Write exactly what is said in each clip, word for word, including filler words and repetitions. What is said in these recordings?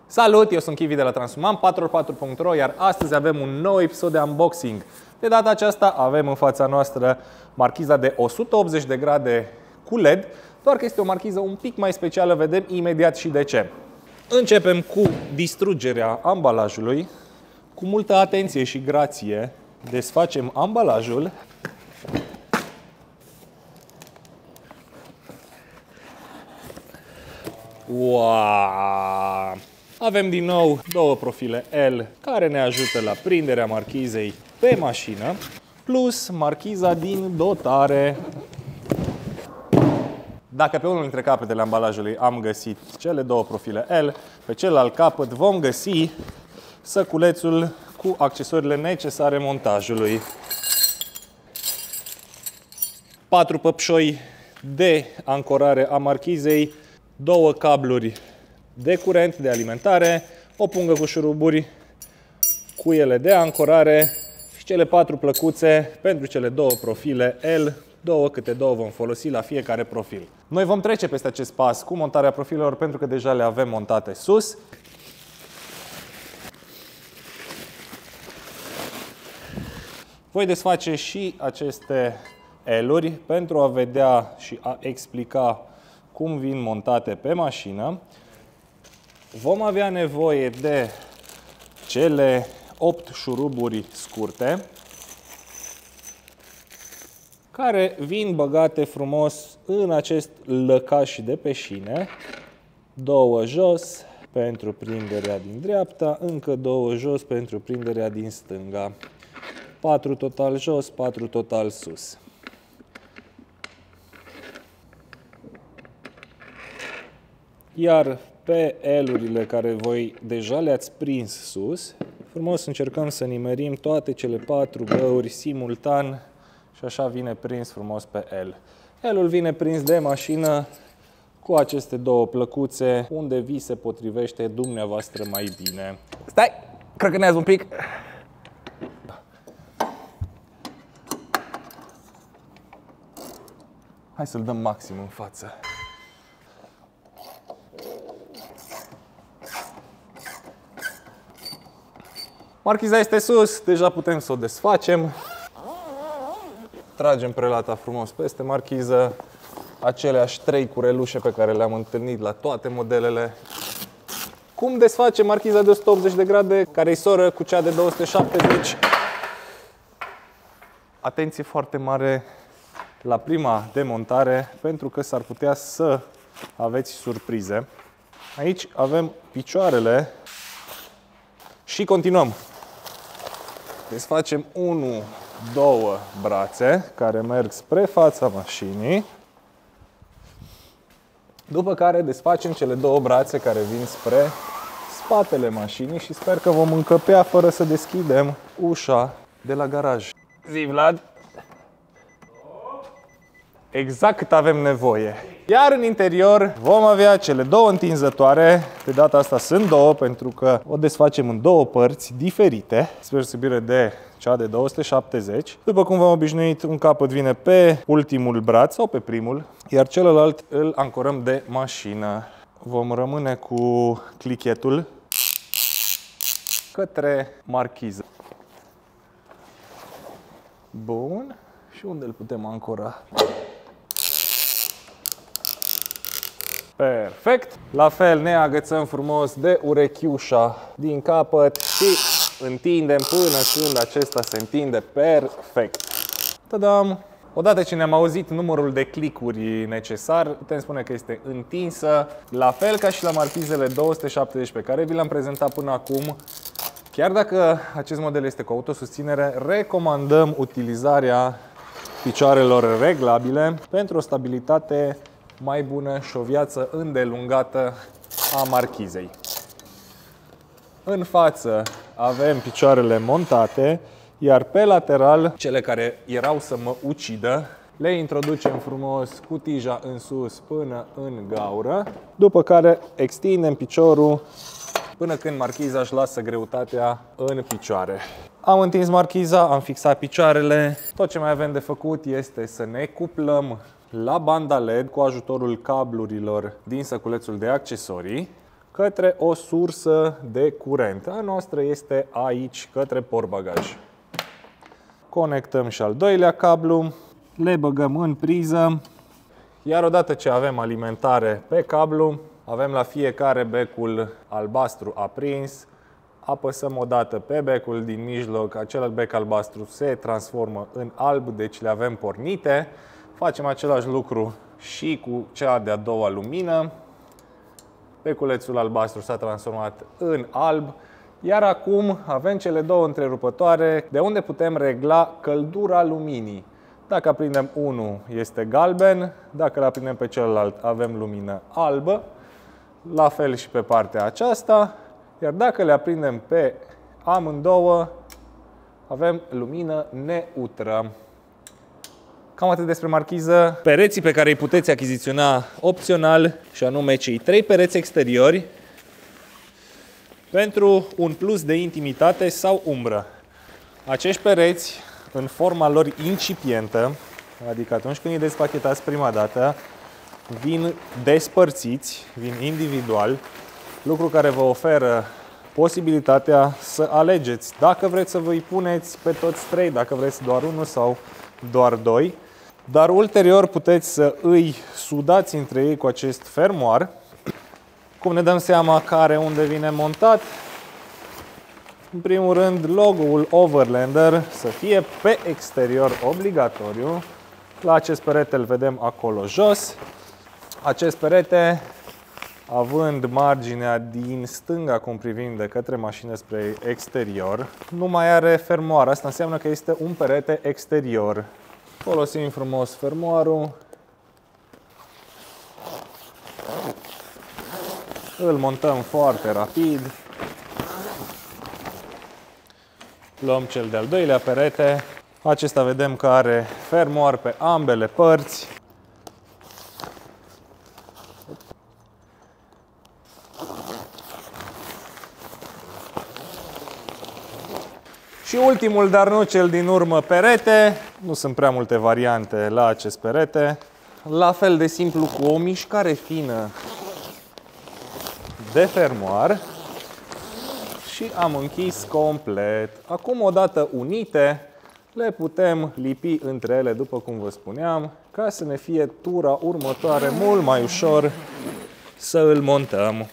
Salut, eu sunt Chivi de la Transhuman patru ori patru punct ro, iar astăzi avem un nou episod de unboxing. De data aceasta avem în fața noastră marchiza de o sută optzeci de grade cu L E D, doar că este o marchiză un pic mai specială, vedem imediat și de ce. Începem cu distrugerea ambalajului. Cu multă atenție și grație desfacem ambalajul. Wow! Avem din nou două profile L care ne ajută la prinderea marchizei pe mașină, plus marchiza din dotare. Dacă pe unul dintre capetele ambalajului am găsit cele două profile L, pe celălalt capăt vom găsi săculețul cu accesoriile necesare montajului. Patru păpșoi de ancorare a marchizei, două cabluri de curent, de alimentare, o pungă cu șuruburi, cuiele de ancorare și cele patru plăcuțe pentru cele două profile L, două câte două vom folosi la fiecare profil. Noi vom trece peste acest pas cu montarea profilelor pentru că deja le avem montate sus. Voi desface și aceste L-uri pentru a vedea și a explica cum vin montate pe mașină. Vom avea nevoie de cele opt șuruburi scurte care vin băgate frumos în acest lăcaș de pe șine. Două jos pentru prinderea din dreapta, încă două jos pentru prinderea din stânga. Patru total jos, patru total sus. Iar pe L-urile care voi deja le-ați prins sus, frumos încercăm să nimerim toate cele patru găuri simultan și așa vine prins frumos pe L. L-ul vine prins de mașină cu aceste două plăcuțe unde vi se potrivește dumneavoastră mai bine. Stai! Crăcânează un pic! Hai să-l dăm maxim în față. Marchiza este sus, deja putem să o desfacem. Tragem prelata frumos peste marchiză. Aceleași trei curelușe pe care le-am întâlnit la toate modelele. Cum desfacem marchiza de o sută optzeci de grade, care-i soră cu cea de două sute șaptezeci? Atenție foarte mare la prima demontare, pentru că s-ar putea să aveți surprize. Aici avem picioarele și continuăm. Desfacem unu, două brațe care merg spre fața mașinii. După care desfacem cele două brațe care vin spre spatele mașinii și sper că vom încăpea fără să deschidem ușa de la garaj. Zi, Vlad! Exact cât avem nevoie. Iar în interior vom avea cele două întinzătoare. De data asta sunt două pentru că o desfacem în două părți diferite, spre deosebire de cea de două sute șaptezeci. După cum v-am obișnuit, un capăt vine pe ultimul braț sau pe primul, iar celălalt îl ancorăm de mașină. Vom rămâne cu clichetul către marchiză. Bun. Și unde îl putem ancora? Perfect! La fel ne agățăm frumos de urechiușa din capăt și întindem până când acesta se întinde perfect. Tadam! Odată ce ne-am auzit numărul de clicuri necesar, putem spune că este întinsă, la fel ca și la marchizele două sute șaptezeci pe care vi le-am prezentat până acum. Chiar dacă acest model este cu autosusținere, recomandăm utilizarea picioarelor reglabile pentru o stabilitate mai bună și o viață îndelungată a marchizei. În față avem picioarele montate, iar pe lateral, cele care erau să mă ucidă, le introducem frumos cu tija în sus până în gaură, după care extindem piciorul până când marchiza își lasă greutatea în picioare. Am întins marchiza, am fixat picioarele. Tot ce mai avem de făcut este să ne cuplăm la banda L E D cu ajutorul cablurilor din săculețul de accesorii. către o sursă de curent. A noastră este aici, către portbagaj. Conectăm și al doilea cablu, le băgăm în priză, iar odată ce avem alimentare pe cablu, avem la fiecare becul albastru aprins, apăsăm o dată pe becul din mijloc, acel bec albastru se transformă în alb, deci le avem pornite. Facem același lucru și cu cea de-a doua lumină. Beculețul albastru s-a transformat în alb, iar acum avem cele două întrerupătoare de unde putem regla căldura luminii. Dacă aprindem unul este galben, dacă îl aprindem pe celălalt avem lumină albă, la fel și pe partea aceasta, iar dacă le aprindem pe amândouă avem lumină neutră. Cam atât despre marchiză. Pereții pe care îi puteți achiziționa opțional, și anume cei trei pereți exteriori, pentru un plus de intimitate sau umbră. Acești pereți, în forma lor incipientă, adică atunci când îi despachetați prima dată, vin despărțiți, vin individual, lucru care vă oferă posibilitatea să alegeți dacă vreți să vă îi puneți pe toți trei, dacă vreți doar unul sau doar doi, dar ulterior puteți să îi sudați între ei cu acest fermoar. Cum ne dăm seama care unde vine montat? În primul rând, logo-ul Overlander să fie pe exterior obligatoriu. La acest perete îl vedem acolo jos. Acest perete, având marginea din stânga cum privim de către mașină spre exterior, nu mai are fermoar. Asta înseamnă că este un perete exterior. Folosim frumos fermoarul. Îl montăm foarte rapid. Luăm cel de-al doilea perete. Acesta vedem că are fermoar pe ambele părți. Și ultimul, dar nu cel din urmă, perete. Nu sunt prea multe variante la acest perete. La fel de simplu, cu o mișcare fină de fermoar. Și am închis complet. Acum, odată unite, le putem lipi între ele, după cum vă spuneam, ca să ne fie tura următoare mult mai ușor să îl montăm.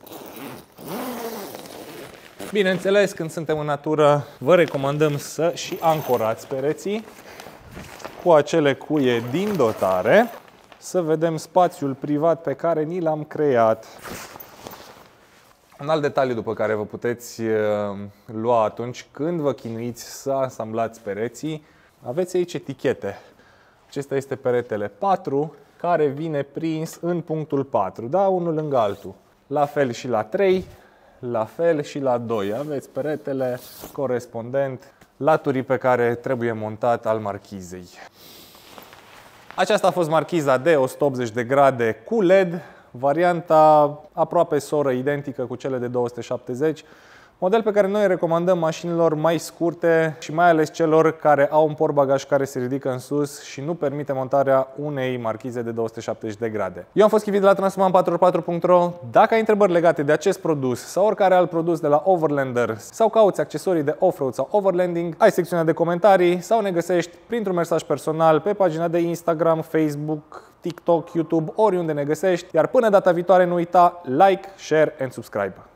Bineînțeles, când suntem în natură, vă recomandăm să și ancorați pereții cu acele cuie din dotare, să vedem spațiul privat pe care ni l-am creat. Un alt detaliu după care vă puteți lua atunci când vă chinuiți să asamblați pereții, aveți aici etichete. Acesta este peretele patru, care vine prins în punctul patru, da? Unul lângă altul. La fel și la trei, la fel și la doi. Aveți peretele corespondent laturii pe care trebuie montat al marchizei. Aceasta a fost marchiza de o sută optzeci de grade cu L E D. Varianta aproape soră, identică cu cele de două sute șaptezeci, model pe care noi recomandăm mașinilor mai scurte și mai ales celor care au un portbagaj care se ridică în sus și nu permite montarea unei marchize de două sute șaptezeci de grade. Eu am fost Chivi de la Transforman patru ori patru punct ro. Dacă ai întrebări legate de acest produs sau oricare alt produs de la Overlander sau cauți accesorii de off-road sau overlanding, ai secțiunea de comentarii sau ne găsești printr-un mesaj personal pe pagina de Instagram, Facebook, TikTok, YouTube, oriunde ne găsești. Iar până data viitoare nu uita like, share and subscribe.